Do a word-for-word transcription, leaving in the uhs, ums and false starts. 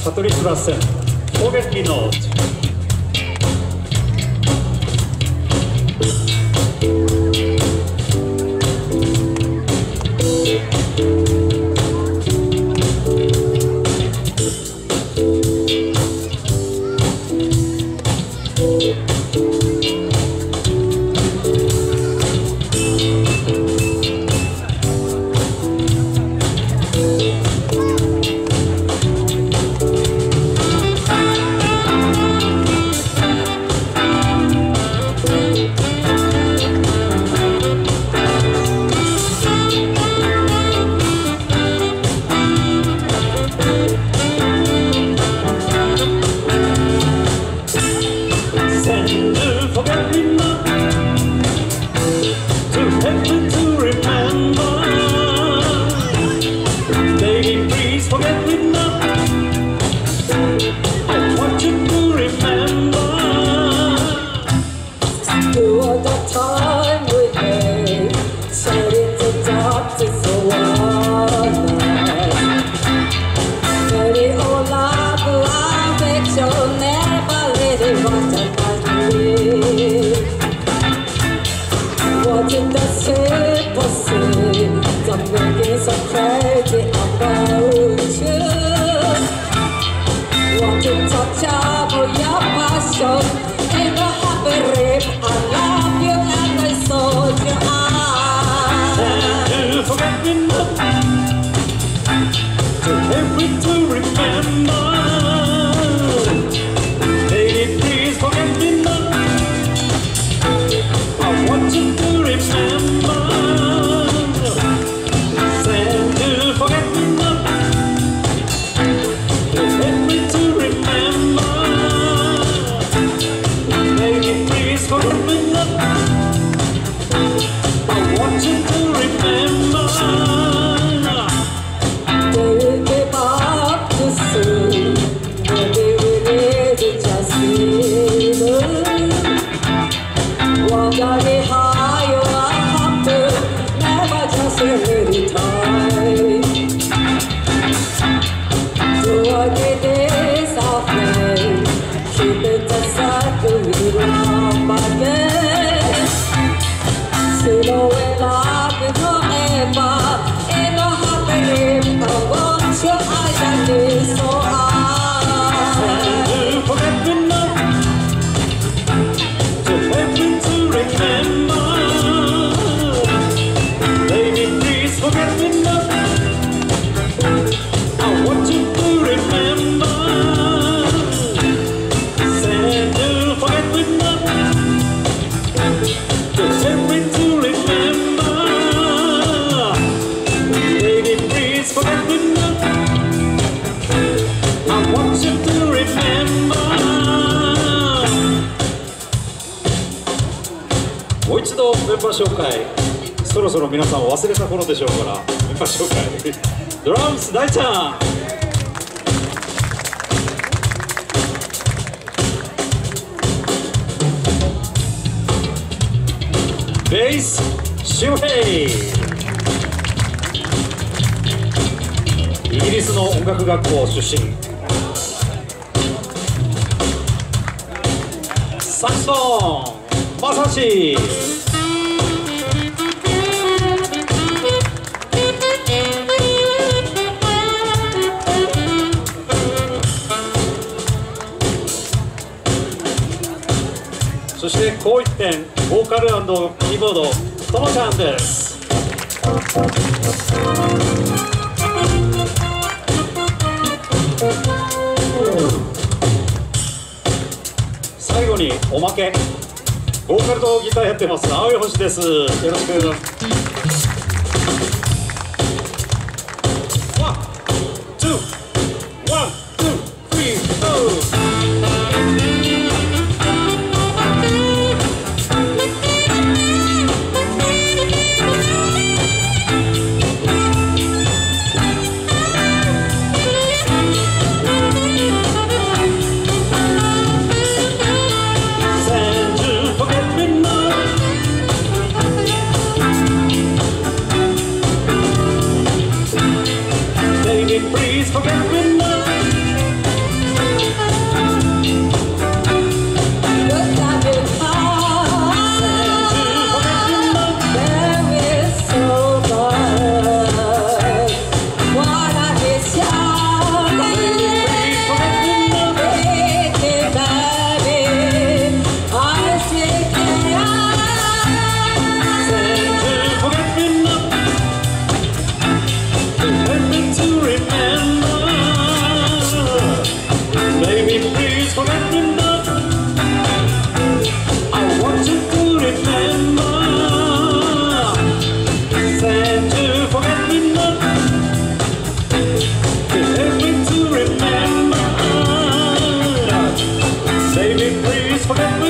Patrice Rassen, Forget Me Not. もう一度メンバー紹介、そろそろ皆さん忘れた頃でしょうから、メンバー紹介。ドラムス大ちゃん、ベース周平、イギリスの音楽学校出身、サクソンまさし、そしてこう一点ボーカル&キーボードともちゃんです。最後におまけ、ボーカルとギターやってます青い星です。よろしくお願いします。ワン、ツー、ワン、ツー、スリー、フォー。 それ無